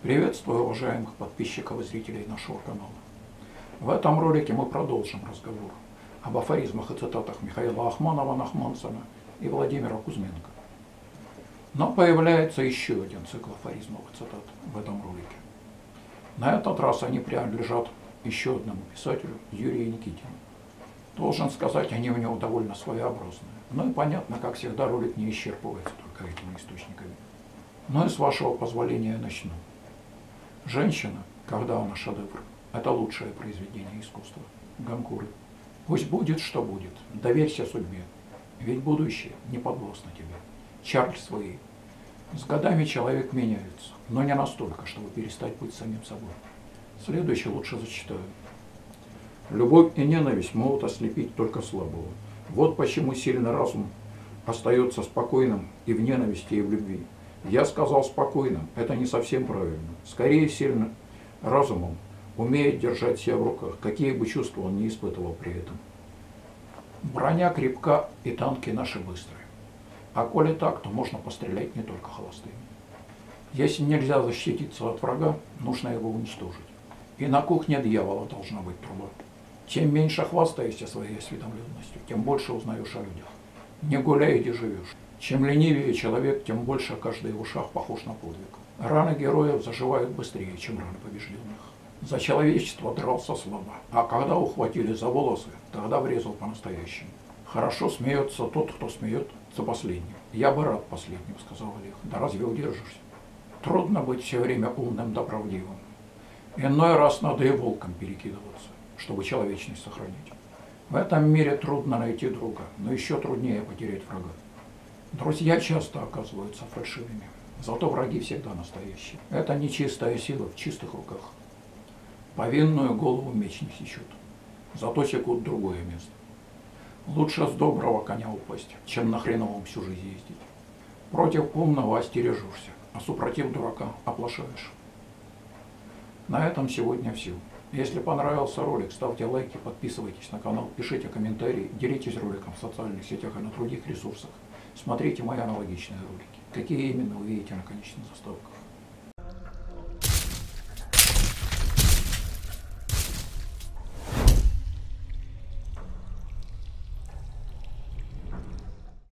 Приветствую уважаемых подписчиков и зрителей нашего канала. В этом ролике мы продолжим разговор об афоризмах и цитатах Михаила Ахманова-Нахмансона и Владимира Кузьменко. Но появляется еще один цикл афоризмов и цитат в этом ролике. На этот раз они принадлежат еще одному писателю, Юрию Никитину. Должен сказать, они у него довольно своеобразные. Ну и понятно, как всегда, ролик не исчерпывается только этими источниками. Но и с вашего позволения начну. Женщина, когда она шедевр, это лучшее произведение искусства. Ганкуры. Пусть будет, что будет, доверься судьбе, ведь будущее не подвластно тебе. Чарльз Вей. С годами человек меняется, но не настолько, чтобы перестать быть самим собой. Следующее лучше зачитаю. Любовь и ненависть могут ослепить только слабого. Вот почему сильный разум остается спокойным и в ненависти, и в любви. Я сказал спокойным, это не совсем правильно. Скорее, сильным разумом умеет держать себя в руках, какие бы чувства он не испытывал при этом. Броня крепка и танки наши быстрые. А коли так, то можно пострелять не только холостыми. Если нельзя защититься от врага, нужно его уничтожить. И на кухне дьявола должна быть труба. Чем меньше хвастаешься своей осведомленностью, тем больше узнаешь о людях. Не гуляй, где живешь. Чем ленивее человек, тем больше каждый его шаг похож на подвиг. Раны героев заживают быстрее, чем раны побежденных. За человечество дрался слабо, а когда ухватили за волосы, тогда врезал по-настоящему. Хорошо смеется тот, кто смеет за последним. Я бы рад последним, сказал Олег. Да разве удержишься? Трудно быть все время умным да правдивым. Иной раз надо и волком перекидываться, чтобы человечность сохранить. В этом мире трудно найти друга, но еще труднее потерять врага. Друзья часто оказываются фальшивыми, зато враги всегда настоящие. Это нечистая сила в чистых руках. Повинную голову меч не сечет, зато секут другое место. Лучше с доброго коня упасть, чем на хреновом всю жизнь ездить. Против умного остережешься, а супротив дурака оплошаешь. На этом сегодня все. Если понравился ролик, ставьте лайки, подписывайтесь на канал, пишите комментарии, делитесь роликом в социальных сетях и на других ресурсах. Смотрите мои аналогичные ролики. Какие именно вы видите на конечных заставках.